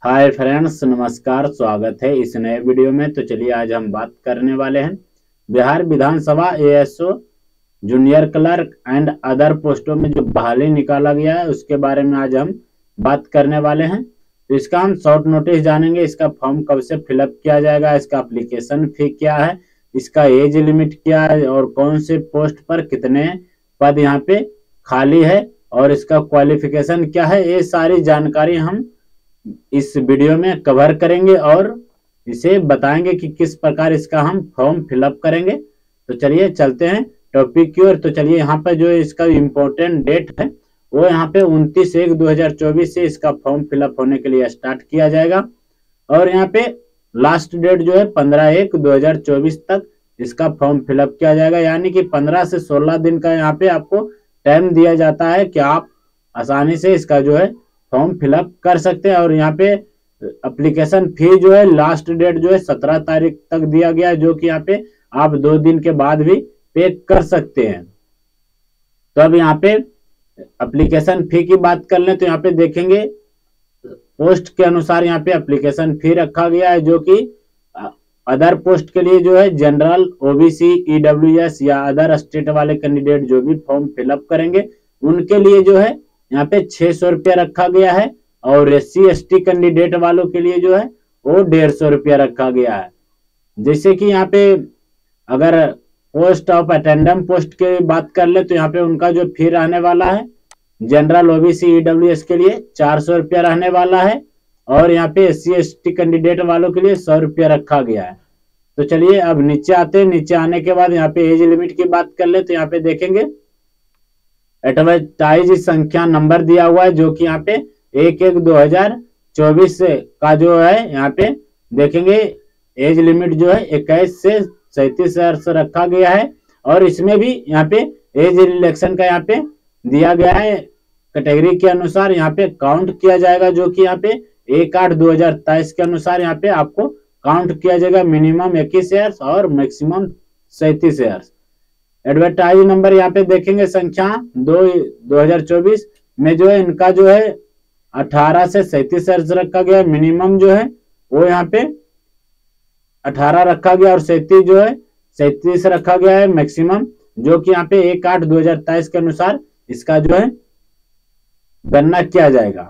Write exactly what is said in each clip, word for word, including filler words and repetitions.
Hi friends, नमस्कार। स्वागत है इस नए वीडियो में। तो चलिए आज हम बात करने वाले हैं बिहार विधानसभा ASO junior clerk and other पोस्टों में जो बहाली निकाला गया है उसके बारे में आज हम बात करने वाले हैं। तो इसका हम शॉर्ट नोटिस जानेंगे, इसका फॉर्म कब से फिलअप किया जाएगा, इसका एप्लीकेशन फी क्या है, इसका एज लिमिट क्या है और कौन से पोस्ट पर कितने पद यहाँ पे खाली है और इसका क्वालिफिकेशन क्या है, ये सारी जानकारी हम इस वीडियो में कवर करेंगे और इसे बताएंगे कि किस प्रकार इसका हम फॉर्म फिलअप करेंगे। तो चलिए चलते हैं टॉपिक की ओर। तो चलिए यहाँ पर जो इसका इम्पोर्टेंट डेट है वो यहाँ पे उनतीस एक दो हजार चौबीस से इसका फॉर्म फिलअप होने के लिए स्टार्ट किया जाएगा और यहाँ पे लास्ट डेट जो है पंद्रह एक दो हजार चौबीस तक इसका फॉर्म फिलअप किया जाएगा। यानी कि पंद्रह से सोलह दिन का यहाँ पे आपको टाइम दिया जाता है कि आप आसानी से इसका जो है फॉर्म फिलअप कर सकते हैं। और यहाँ पे एप्लीकेशन फी जो है लास्ट डेट जो है सत्रह तारीख तक दिया गया है, जो कि यहाँ पे आप दो दिन के बाद भी पे कर सकते हैं। तो अब यहाँ पे एप्लीकेशन फी की बात कर लें तो यहाँ पे देखेंगे पोस्ट के अनुसार यहाँ पे एप्लीकेशन फी रखा गया है, जो कि अदर पोस्ट के लिए जो है जनरल, ओबीसी, ईडब्ल्यूएस या अदर स्टेट वाले कैंडिडेट जो भी फॉर्म फिलअप करेंगे उनके लिए जो है यहाँ पे छह सौ रुपया रखा गया है और S C S T candidate वालों के लिए जो है वो डेढ़ सौ रुपया रखा गया है। जैसे कि यहाँ पे अगर पोस्ट ऑफ अटेंडम पोस्ट की बात कर ले तो यहाँ पे उनका जो फी रहने वाला है जनरल, ओबीसी, ईडब्ल्यूएस के लिए चार सौ रुपया रहने वाला है और यहाँ पे S C S T candidate वालों के लिए सौ रुपया रखा गया है। तो चलिए अब नीचे आते हैं। नीचे आने के बाद यहाँ पे एज लिमिट की बात कर ले तो यहाँ पे देखेंगे एडवर्टाइज संख्या नंबर दिया हुआ है, जो कि यहाँ पे एक एक दो हजार चौबीस का जो है यहाँ पे देखेंगे एज लिमिट जो है इक्कीस से सैंतीस वर्ष रखा गया है और इसमें भी यहाँ पे एज रिलेक्शन का यहाँ पे दिया गया है। कैटेगरी के अनुसार यहाँ पे काउंट किया जाएगा, जो कि यहाँ पे एक आठ दो हजार तेईस के अनुसार यहाँ पे आपको काउंट किया जाएगा। मिनिमम इक्कीस ईयर्स और मैक्सिमम सैंतीस ईयर्स। एडवर्टाइज नंबर यहाँ पे देखेंगे संख्या दो दो हजार चौबीस में जो है इनका जो है अठारह से सैंतीस वर्ष रखा गया है। मिनिमम जो है वो यहाँ पे अठारह रखा गया और सैंतीस जो है सैंतीस रखा गया है मैक्सिमम, जो कि यहाँ पे एक आठ दो हजार तेईस के अनुसार इसका जो है गणना किया जाएगा।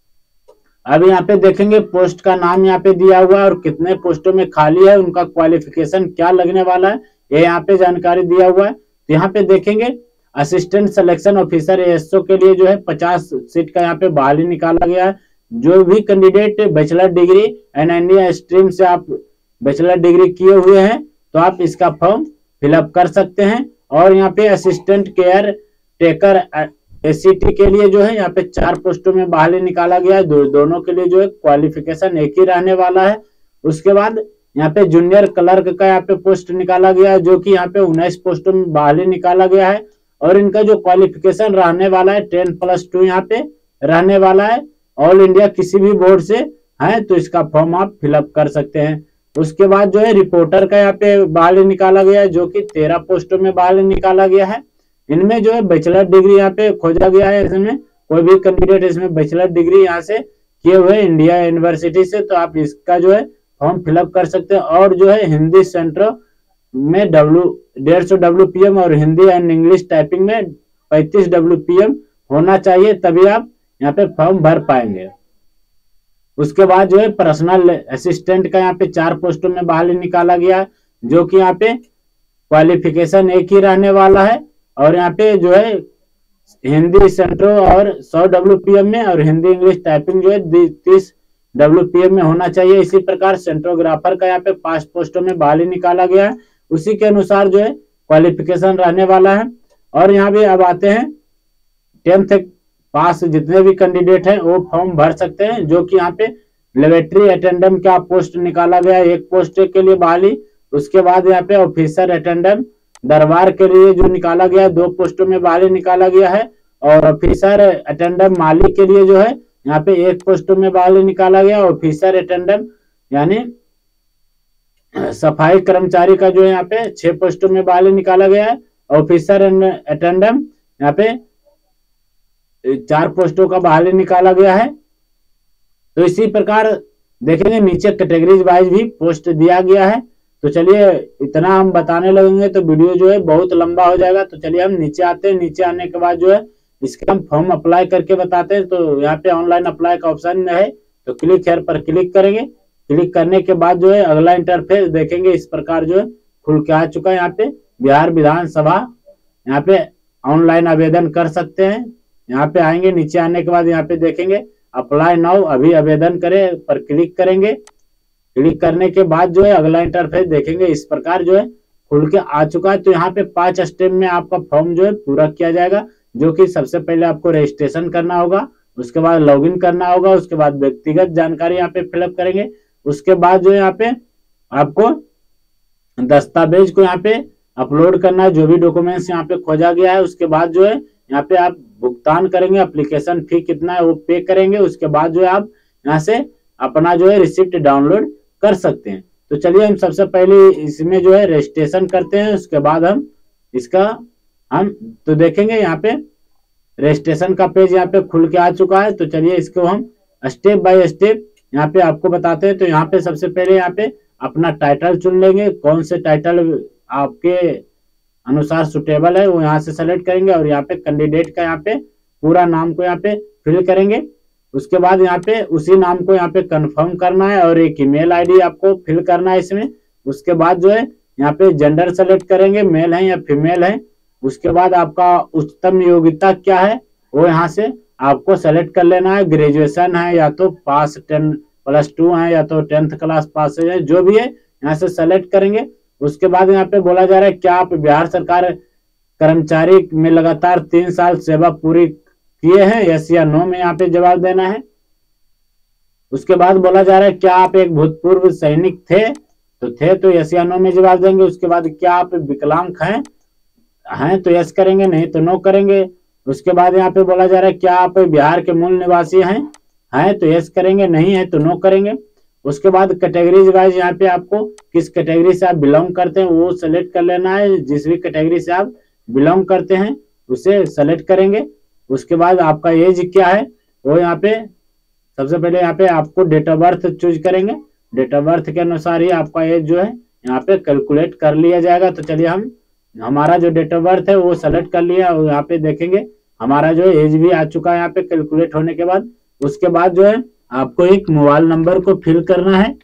अब यहाँ पे देखेंगे पोस्ट का नाम यहाँ पे दिया हुआ है और कितने पोस्टों में खाली है, उनका क्वालिफिकेशन क्या लगने वाला है ये यहाँ पे जानकारी दिया हुआ है। तो यहाँ पे देखेंगे असिस्टेंट सिलेक्शन ऑफिसर एएसओ के लिए जो है पचास सीट का यहाँ पे बहाली निकाला गया है। जो भी candidate bachelor degree and India stream से आप बैचलर डिग्री किए हुए हैं तो आप इसका फॉर्म फिलअप कर सकते हैं। और यहाँ पे असिस्टेंट केयर टेकर एससीटी के लिए जो है यहाँ पे चार पोस्टों में बहाली निकाला गया है। दो, दोनों के लिए जो है क्वालिफिकेशन एक ही रहने वाला है। उसके बाद यहाँ पे जूनियर क्लर्क का यहाँ पे पोस्ट निकाला गया है, जो कि यहाँ पे उन्नीस पोस्टों में बहाली निकाला गया है और इनका जो क्वालिफिकेशन रहने वाला है टेन प्लस टू यहाँ पे रहने वाला है। ऑल इंडिया किसी भी बोर्ड से है तो इसका फॉर्म आप फिलअप कर सकते हैं। उसके बाद जो है रिपोर्टर का यहाँ पे बहाली निकाला गया है, जो कि तेरह पोस्टों में बहाली निकाला गया है। इनमें जो है बैचलर डिग्री यहाँ पे खोजा गया है। इसमें कोई भी कैंडिडेट इसमें बैचलर डिग्री यहाँ से किए हुए इंडिया यूनिवर्सिटी से तो आप इसका जो है फॉर्म फिलअप कर सकते हैं। और जो है हिंदी सेंट्रो में डब्ल्यू डेढ़ सौ डब्ल्यू पी एम और हिंदी एंड इंग्लिश टाइपिंग में पैंतीस डब्ल्यू पी एम होना चाहिए, तभी आप यहाँ पे फॉर्म भर पाएंगे। उसके बाद जो है पर्सनल असिस्टेंट का यहाँ पे चार पोस्टों में बहाली निकाला गया, जो कि यहाँ पे क्वालिफिकेशन एक ही रहने वाला है और यहाँ पे जो है हिंदी सेंट्रो और सौ डब्ल्यू पी एम में और हिंदी इंग्लिश टाइपिंग जो है तीस डब्ल्यू पी एम में होना चाहिए। इसी प्रकार सेंट्रोग्राफर का यहाँ पे पांच पोस्टों में बहाली निकाला गया है, उसी के अनुसार जो है क्वालिफिकेशन रहने वाला है। और यहाँ भी अब आते हैं टेंथ पास जितने भी कैंडिडेट हैं वो फॉर्म भर सकते हैं, जो कि यहाँ पे लेबोरेटरी अटेंडेंट का पोस्ट निकाला गया है, एक पोस्ट के लिए बहाली। उसके बाद यहाँ पे ऑफिसर अटेंडेंट दरबार के लिए जो निकाला गया है दो पोस्टों में बहाली निकाला गया है और ऑफिसर अटेंडेंट माली के लिए जो है यहाँ पे एक पोस्टों में बहाली निकाला गया। ऑफिसर अटेंडेंट यानी सफाई कर्मचारी का जो है यहाँ पे छह पोस्टों में बहाली निकाला गया है। ऑफिसर अटेंडेंट यहाँ पे चार पोस्टों का बहाली निकाला गया है। तो इसी प्रकार देखेंगे नीचे कैटेगरीज वाइज भी पोस्ट दिया गया है। तो चलिए इतना हम बताने लगेंगे तो वीडियो जो है बहुत लंबा हो जाएगा। तो चलिए हम नीचे आते हैं। नीचे आने के बाद जो है इसके हम फॉर्म अप्लाई करके बताते हैं। तो यहाँ पे ऑनलाइन अप्लाई का ऑप्शन है, तो क्लिक हेयर पर क्लिक करेंगे। क्लिक करने के बाद जो है अगला इंटरफेस देखेंगे इस प्रकार जो है खुल के आ चुका है। यहाँ पे बिहार विधानसभा, यहाँ पे ऑनलाइन आवेदन कर सकते हैं। यहाँ पे आएंगे, नीचे आने के बाद यहाँ पे देखेंगे अप्लाई नाउ, अभी आवेदन करें पर क्लिक करेंगे। क्लिक करने के बाद जो है अगला इंटरफेस देखेंगे इस प्रकार जो है खुल के आ चुका है। तो यहाँ पे पांच स्टेप में आपका फॉर्म जो है पूरा किया जाएगा, जो कि सबसे पहले आपको रजिस्ट्रेशन करना होगा, उसके बाद लॉगिन करना होगा, उसके बाद व्यक्तिगत जानकारी यहाँ पे फिलअप करेंगे। उसके बाद जो है यहाँ पे आपको दस्तावेज को यहाँ पे अपलोड करना है, जो भी डॉक्यूमेंट्स यहाँ पे खोजा गया है। उसके बाद जो है यहाँ पे आप भुगतान करेंगे, एप्लीकेशन फी कितना है वो पे करेंगे। उसके बाद जो है आप यहाँ से अपना जो है रिसिप्ट डाउनलोड कर सकते हैं। तो चलिए हम सबसे पहले इसमें जो है रजिस्ट्रेशन करते हैं, उसके बाद हम इसका हम तो देखेंगे यहाँ पे रजिस्ट्रेशन का पेज यहाँ पे खुल के आ चुका है। तो चलिए इसको हम स्टेप बाय स्टेप यहाँ पे आपको बताते हैं। तो यहाँ पे सबसे पहले यहाँ पे अपना टाइटल चुन लेंगे, कौन से टाइटल आपके अनुसार सुटेबल है वो यहाँ से सेलेक्ट करेंगे। और यहाँ पे कैंडिडेट का यहाँ पे पूरा नाम को यहाँ पे फिल करेंगे। उसके बाद यहाँ पे उसी नाम को यहाँ पे कंफर्म करना है और एक ईमेल आईडी आपको फिल करना है इसमें। उसके बाद जो है यहाँ पे जेंडर सेलेक्ट करेंगे, मेल है या फीमेल है। उसके बाद आपका उच्चतम योग्यता क्या है वो यहाँ से आपको सेलेक्ट कर लेना है। ग्रेजुएशन है या तो पास टेन प्लस टू है या तो टेंथ क्लास पास है, जो भी है यहाँ से सेलेक्ट करेंगे। उसके बाद यहाँ पे बोला जा रहा है क्या आप बिहार सरकार कर्मचारी में लगातार तीन साल सेवा पूरी किए हैं, यस या नो में यहाँ पे जवाब देना है। उसके बाद बोला जा रहा है क्या आप एक भूतपूर्व सैनिक थे, तो थे तो यस या नो में जवाब देंगे। उसके बाद क्या आप विकलांग हैं हैं तो यस करेंगे, नहीं तो नो करेंगे। उसके बाद यहाँ पे बोला जा रहा है क्या आप बिहार के मूल निवासी हैं हैं तो यस करेंगे, नहीं है तो नो करेंगे। उसके बाद कैटेगरीज वाइज यहाँ पे आपको किस कैटेगरी से आप बिलोंग करते हैं वो सेलेक्ट कर लेना है। जिस भी कैटेगरी से आप बिलोंग करते हैं उसे सेलेक्ट करेंगे। उसके बाद आपका एज क्या है वो यहाँ पे सबसे पहले यहाँ पे आपको डेट ऑफ बर्थ चूज करेंगे। डेट ऑफ बर्थ के अनुसार ही आपका एज जो है यहाँ पे कैलकुलेट कर लिया जाएगा। तो चलिए हम हमारा जो डेट ऑफ बर्थ है वो सेलेक्ट कर लिया और यहाँ पे देखेंगे हमारा जो एज भी आ चुका है यहाँ पे कैलकुलेट होने के बाद। उसके बाद जो है आपको एक मोबाइल नंबर को फिल करना है।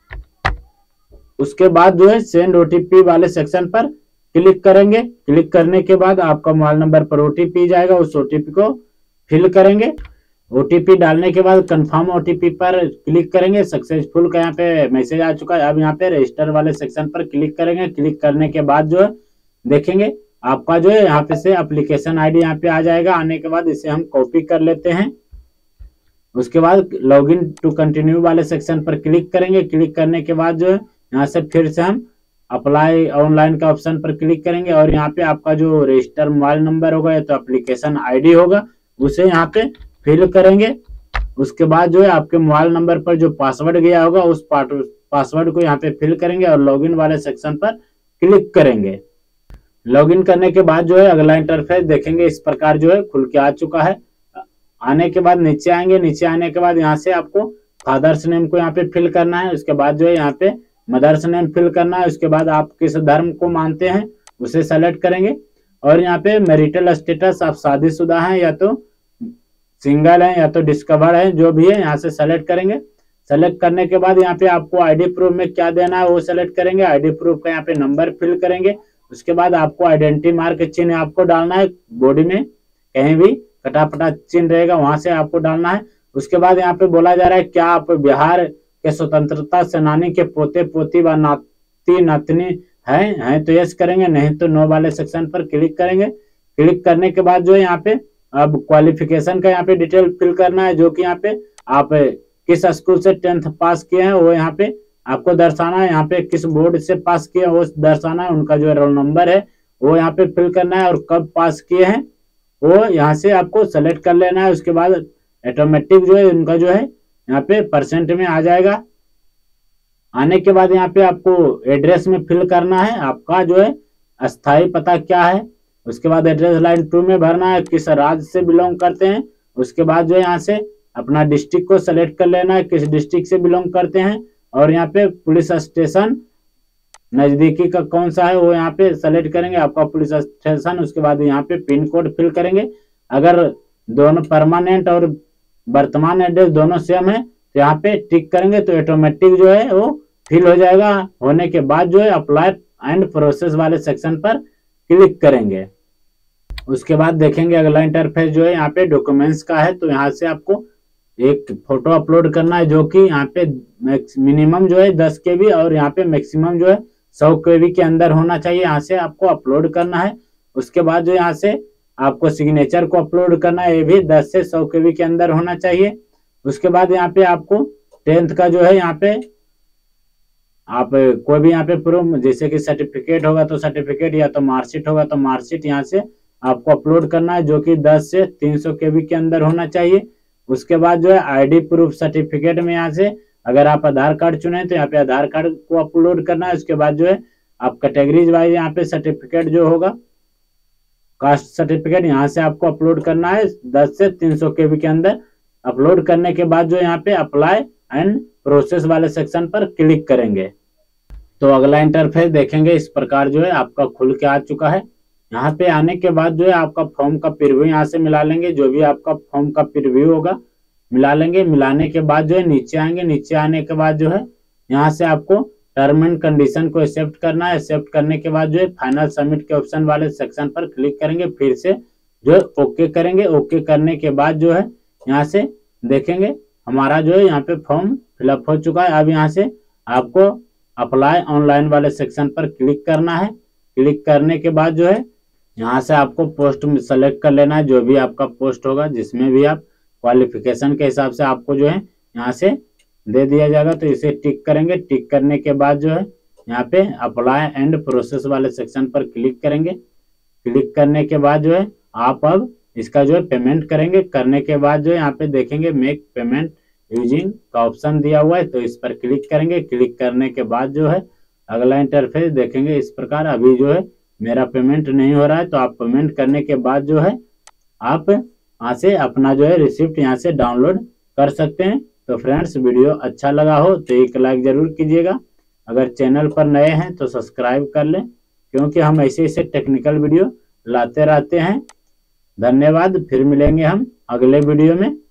उसके बाद जो है सेंड ओटीपी वाले सेक्शन पर क्लिक करेंगे। क्लिक करने के बाद आपका मोबाइल नंबर पर ओटीपी जाएगा, उस ओटीपी को फिल करेंगे। ओटीपी डालने के बाद कंफर्म ओटीपी पर क्लिक करेंगे। सक्सेसफुल का यहाँ पे मैसेज आ चुका है। अब यहाँ पे रजिस्टर वाले सेक्शन पर क्लिक करेंगे। क्लिक करने के बाद जो है देखेंगे आपका जो है यहाँ पे से एप्लीकेशन आईडी यहाँ पे आ जाएगा। आने के बाद इसे हम कॉपी कर लेते हैं। उसके बाद लॉगिन टू कंटिन्यू वाले सेक्शन पर क्लिक करेंगे। क्लिक करने के बाद जो है यहाँ से फिर से हम अप्लाई ऑनलाइन का ऑप्शन पर क्लिक करेंगे और यहाँ पे आपका जो रजिस्टर मोबाइल नंबर होगा या तो एप्लीकेशन आईडी होगा उसे यहाँ पे फिल करेंगे। उसके बाद जो है आपके मोबाइल नंबर पर जो पासवर्ड गया होगा उस पासवर्ड को यहाँ पे फिल करेंगे और लॉगिन वाले सेक्शन पर क्लिक करेंगे। लॉगिन करने के बाद जो है अगला इंटरफेस देखेंगे इस प्रकार जो है खुल के आ चुका है। आने के बाद नीचे आएंगे। नीचे आने के बाद यहाँ से आपको फादर्स नेम को यहाँ पे फिल करना है। उसके बाद जो है यहाँ पे मदर्स नेम फिल करना है। उसके बाद आप किस धर्म को मानते हैं उसे सेलेक्ट करेंगे और यहाँ पे मैरिटल स्टेटस आप शादीशुदा हैं या तो सिंगल हैं या तो डिस्कवर है, जो भी है यहाँ से सेलेक्ट करेंगे। सेलेक्ट करने के बाद यहाँ पे आपको आईडी प्रूफ में क्या देना है वो सेलेक्ट करेंगे। आईडी प्रूफ का यहाँ पे नंबर फिल करेंगे। उसके बाद आपको आइडेंटिटी मार्क चिन्ह आपको डालना है, बॉडी में कहीं भी कटा पटा चिन्ह रहेगा वहां से आपको डालना है। उसके बाद यहाँ पे बोला जा रहा है क्या आप बिहार के स्वतंत्रता सेनानी के पोते पोती व नाती नातनी हैं हैं तो यस करेंगे, नहीं तो नो वाले सेक्शन पर क्लिक करेंगे। क्लिक करने के बाद जो है यहाँ पे अब क्वालिफिकेशन का यहाँ पे डिटेल फिल करना है, जो कि यहाँ पे आप किस स्कूल से टेंथ पास किए हैं वो यहाँ पे आपको दर्शाना है। यहाँ पे किस बोर्ड से पास किए वो दर्शाना है। उनका जो रोल नंबर है वो यहाँ पे फिल करना है और कब पास किए हैं वो यहाँ से आपको सेलेक्ट कर लेना है। उसके बाद ऑटोमेटिक जो है उनका जो है यहाँ पे परसेंट में आ जाएगा। आने के बाद यहाँ पे आपको एड्रेस में फिल करना है आपका जो है अस्थाई पता क्या है। उसके बाद एड्रेस लाइन टू में भरना है किस राज्य से बिलोंग करते हैं। उसके बाद जो है यहाँ से अपना डिस्ट्रिक्ट को सेलेक्ट कर लेना है, किस डिस्ट्रिक्ट से बिलोंग करते हैं, और यहाँ पे पुलिस स्टेशन नजदीकी का कौन सा है वो यहाँ पे सेलेक्ट करेंगे, आपका पुलिस स्टेशन। उसके बाद यहाँ पे पिन कोड फिल करेंगे। अगर दोनों परमानेंट और वर्तमान एड्रेस दोनों सेम है तो यहाँ पे टिक करेंगे, तो ऑटोमेटिक जो है वो फिल हो जाएगा। होने के बाद जो है अप्लाई एंड प्रोसेस वाले सेक्शन पर क्लिक करेंगे। उसके बाद देखेंगे अगला इंटरफेस जो है यहाँ पे डॉक्यूमेंट्स का है। तो यहाँ से आपको एक फोटो अपलोड करना है, जो कि यहाँ पे मिनिमम जो है दस के बी और यहाँ पे मैक्सिमम जो है सौ के बी के अंदर होना चाहिए। यहाँ से आपको अपलोड करना है। उसके बाद जो यहाँ से आपको सिग्नेचर को अपलोड करना है, ये भी दस से सौ के बी के अंदर होना चाहिए। उसके बाद यहाँ पे आपको टेंथ का जो है यहाँ पे आप कोई भी यहाँ पे प्रूफ, जैसे कि सर्टिफिकेट होगा तो सर्टिफिकेट, या तो मार्कशीट होगा तो मार्कशीट यहाँ से आपको अपलोड करना है, जो कि दस से तीन सौ के बी के अंदर होना चाहिए। उसके बाद जो है आईडी प्रूफ सर्टिफिकेट में यहाँ से अगर आप आधार कार्ड चुने तो यहाँ पे आधार कार्ड को अपलोड करना है। उसके बाद जो है आप कैटेगरीज वाइज यहाँ पे सर्टिफिकेट जो होगा कास्ट सर्टिफिकेट यहाँ से आपको अपलोड करना है दस से तीन सौ के बी के अंदर। अपलोड करने के बाद जो यहाँ पे अप्लाई एंड प्रोसेस वाले सेक्शन पर क्लिक करेंगे। तो अगला इंटरफेस देखेंगे इस प्रकार जो है आपका खुल के आ चुका है। यहाँ पे आने के बाद जो है आपका फॉर्म का प्रीव्यू यहाँ से मिला लेंगे, जो भी आपका फॉर्म का प्रीव्यू होगा मिला लेंगे। मिलाने के बाद जो है नीचे आएंगे। नीचे आने के बाद जो है यहाँ से आपको टर्म एंड कंडीशन को एक्सेप्ट करना है। एक्सेप्ट करने के बाद जो है फाइनल सबमिट के ऑप्शन वाले सेक्शन पर क्लिक करेंगे। फिर से जो है ओके करेंगे। ओके करने के बाद जो है यहाँ से देखेंगे हमारा जो है यहाँ पे फॉर्म फिलअप हो चुका है। अब यहाँ से आपको अप्लाई ऑनलाइन वाले सेक्शन पर क्लिक करना है। क्लिक करने के बाद जो है यहाँ से आपको पोस्ट में सेलेक्ट कर लेना है, जो भी आपका पोस्ट होगा, जिसमें भी आप क्वालिफिकेशन के हिसाब से आपको जो है यहाँ से दे दिया जाएगा। तो इसे टिक करेंगे। टिक करने के बाद जो है यहाँ पे अप्लाई एंड प्रोसेस वाले सेक्शन पर क्लिक करेंगे। क्लिक करने के बाद जो है आप अब इसका जो है पेमेंट करेंगे। करने के बाद जो है यहाँ पे देखेंगे मेक पेमेंट यूजिंग का ऑप्शन दिया हुआ है, तो इस पर क्लिक करेंगे। क्लिक करने के बाद जो है अगला इंटरफेस देखेंगे इस प्रकार। अभी जो है मेरा पेमेंट नहीं हो रहा है, तो आप पेमेंट करने के बाद जो है आप यहाँ से अपना जो है रिसिप्ट यहाँ से डाउनलोड कर सकते हैं। तो फ्रेंड्स वीडियो अच्छा लगा हो तो एक लाइक जरूर कीजिएगा। अगर चैनल पर नए हैं तो सब्सक्राइब कर लें, क्योंकि हम ऐसे ऐसे टेक्निकल वीडियो लाते रहते हैं। धन्यवाद। फिर मिलेंगे हम अगले वीडियो में।